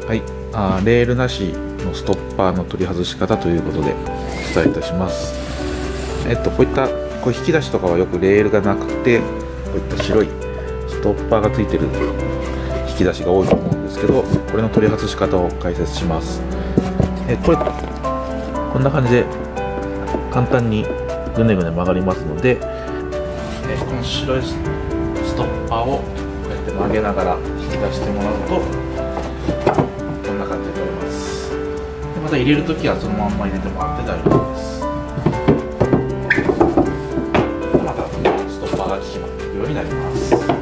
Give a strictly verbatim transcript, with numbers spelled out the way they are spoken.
はい、あーレールなしのストッパーの取り外し方ということでお伝えいたします。えっとこういったこう引き出しとかはよくレールがなくて、こういった白いストッパーがついてる引き出しが多いと思うんですけど、これの取り外し方を解説します。えこれこんな感じで簡単にぐねぐね曲がりますので、えこの白いストッパーをこうやって曲げながら引き出してもらうとこんな感じで取れます。でまた入れるときはそのまんま入れてもらって大丈夫です。またストッパーが決まっていくようになります。